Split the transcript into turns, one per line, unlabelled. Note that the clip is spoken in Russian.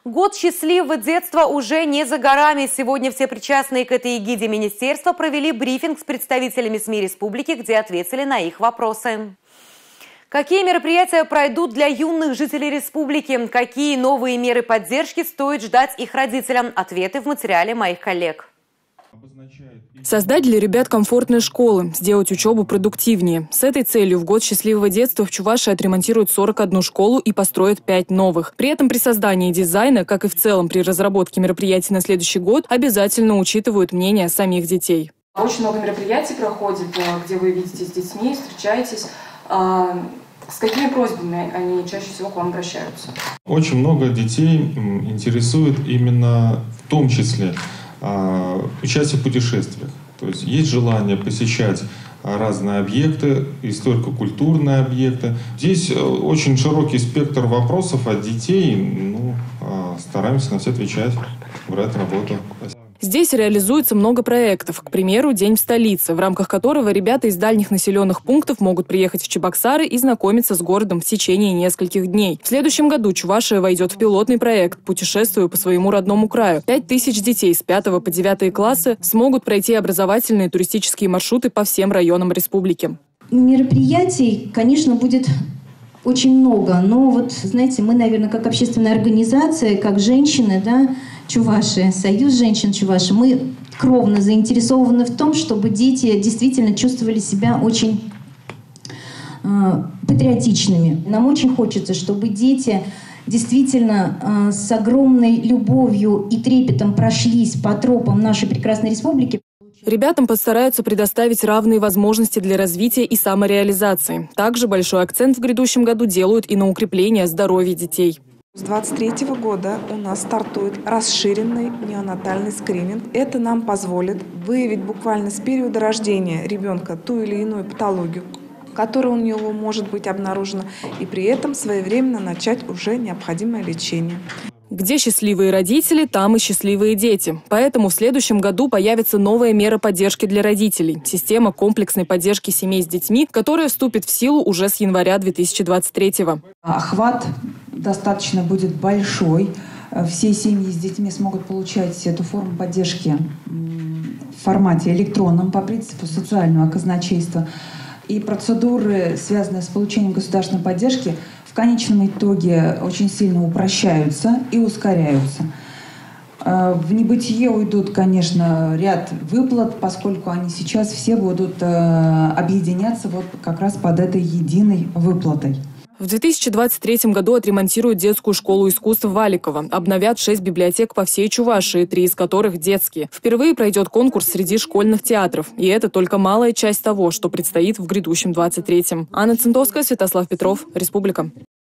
Год счастливого детства уже не за горами. Сегодня все причастные к этой эгиде министерства провели брифинг с представителями СМИ республики, где ответили на их вопросы. Какие мероприятия пройдут для юных жителей республики? Какие новые меры поддержки стоит ждать их родителям? Ответы в материале моих коллег.
Создать для ребят комфортные школы, сделать учебу продуктивнее. С этой целью в год счастливого детства в Чувашии отремонтируют 41 школу и построят 5 новых. При этом при создании дизайна, как и в целом при разработке мероприятий на следующий год, обязательно учитывают мнение самих детей.
Очень много мероприятий проходит, где вы видитесь с детьми, встречаетесь. С какими просьбами они чаще всего к вам обращаются?
Очень много детей интересует именно в том числе участие в путешествиях. То есть есть желание посещать разные объекты, историко-культурные объекты. Здесь очень широкий спектр вопросов от детей. Стараемся на все отвечать, брать работу.
Здесь реализуется много проектов. К примеру, «День в столице», в рамках которого ребята из дальних населенных пунктов могут приехать в Чебоксары и знакомиться с городом в течение нескольких дней. В следующем году Чувашия войдет в пилотный проект «Путешествую по своему родному краю». 5000 детей с 5 по 9 классы смогут пройти образовательные туристические маршруты по всем районам республики.
Мероприятий, конечно, будет очень много. Но вот, знаете, мы, наверное, как общественная организация, как женщины, Чувашия, Союз женщин Чувашии, мы кровно заинтересованы в том, чтобы дети действительно чувствовали себя очень патриотичными. Нам очень хочется, чтобы дети действительно с огромной любовью и трепетом прошлись по тропам нашей прекрасной республики.
Ребятам постараются предоставить равные возможности для развития и самореализации. Также большой акцент в грядущем году делают и на укрепление здоровья детей.
С 2023 года у нас стартует расширенный неонатальный скрининг. Это нам позволит выявить буквально с периода рождения ребенка ту или иную патологию, которая у него может быть обнаружена, и при этом своевременно начать уже необходимое лечение.
Где счастливые родители, там и счастливые дети. Поэтому в следующем году появится новая мера поддержки для родителей – система комплексной поддержки семей с детьми, которая вступит в силу уже с января 2023-го.
Охват достаточно будет большой. Все семьи с детьми смогут получать эту форму поддержки в формате электронном по принципу социального казначейства. И процедуры, связанные с получением государственной поддержки, в конечном итоге очень сильно упрощаются и ускоряются. В небытие уйдут, конечно, ряд выплат, поскольку они сейчас все будут объединяться вот как раз под этой единой выплатой.
В 2023 году отремонтируют детскую школу искусств Валикова. Обновят 6 библиотек по всей Чувашии, 3 из которых детские. Впервые пройдет конкурс среди школьных театров. И это только малая часть того, что предстоит в грядущем 23-м. Анна Центовская, Святослав Петров, Республика.